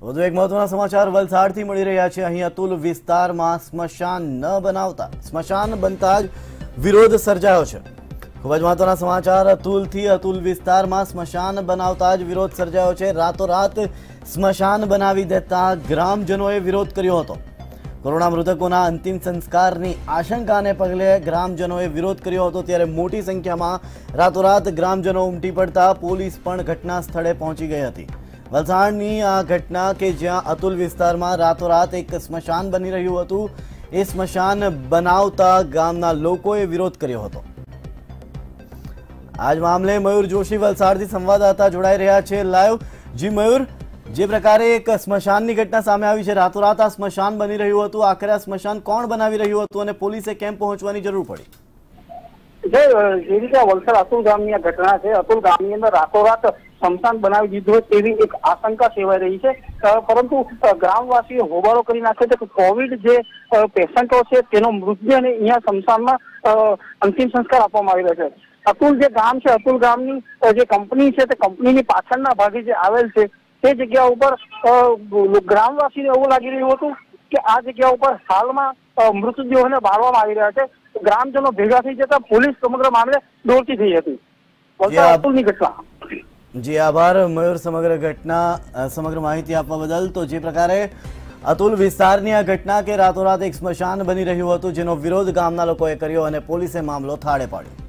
વધુ એક મહત્વના સમાચાર વલસાડથી મળી રહ્યા છે। અહીં અતુલ વિસ્તારમાં સ્મશાન ન બનાવતા સ્મશાન બનતા જ વિરોધ સર્જાયો છે। ખૂબ જ મહત્વના સમાચાર અતુલથી। અતુલ વિસ્તારમાં સ્મશાન બનાવતા જ વિરોધ સર્જાયો છે। રાતોરાત સ્મશાન બનાવી દેતા ગ્રામજનોએ વિરોધ કર્યો હતો। કોરોના મૃતકોના અંતિમ સંસ્કારની આશંકાને પગલે ગ્રામજનોએ વિરોધ કર્યો હતો, ત્યારે મોટી સંખ્યામાં રાતોરાત ગ્રામજનો ઉમટી પડતા પોલીસ પણ ઘટના સ્થળે પહોંચી ગઈ હતી। વલસાડની આ ઘટના કે જ્યાં અતુલ વિસ્તારમાં રાતોરાત એક સ્મશાન બની રહ્યું હતું, એ સ્મશાન બનાવતા ગામના લોકોએ વિરોધ કર્યો હતો। આજ મામલે મયુર જોશી વલસાડથી સંવાદદાતા જોડાઈ રહ્યા છે લાઈવ। જી મયુર, જે પ્રકારે એક સ્મશાનની ઘટના સામે આવી છે, રાતોરાત આ સ્મશાન બની રહ્યું હતું, આખરે આ સ્મશાન કોણ બનાવી રહ્યું હતું અને પોલીસે કેમ પહોંચવાની જરૂર પડી? જે રીતે વલસાડ અતુલ ગામની આ ઘટના છે, અતુલ ગામની અંદર રાતોરાત સ્મશાન બનાવી દીધું હોય તેવી એક આશંકા સેવાઈ રહી છે, પરંતુ ગ્રામવાસીઓ હોબાળો કરી નાખ્યો છે કે કોવિડ જે પેશન્ટો છે તેનો મૃતદેહને અહીંયા સ્મશાનમાં અંતિમ સંસ્કાર આપવામાં આવી રહ્યો છે। અતુલ જે ગામ છે, અતુલ ગામની જે કંપની છે તે કંપનીની પાછળના ભાગે જે આવેલ છે તે જગ્યા ઉપર ગ્રામવાસીને એવું લાગી રહ્યું હતું કે આ જગ્યા ઉપર હાલમાં મૃતદેહોને બાળવામાં આવી રહ્યા છે। ગ્રામજનો ભેગા થઈ જતા પોલીસ સમગ્ર મામલે દોડતી થઈ હતી। અતુલની ઘટના। જી આભાર મયુર, સમગ્ર માહિતી આપવા બદલ। તો જે પ્રકારે અતુલ વિસ્તારની આ ઘટના કે રાતોરાત એક સ્મશાન બની રહ્યું હતું, જેનો વિરોધ ગામના લોકોએ કર્યો અને પોલીસે મામલો થાળે પાડ્યો।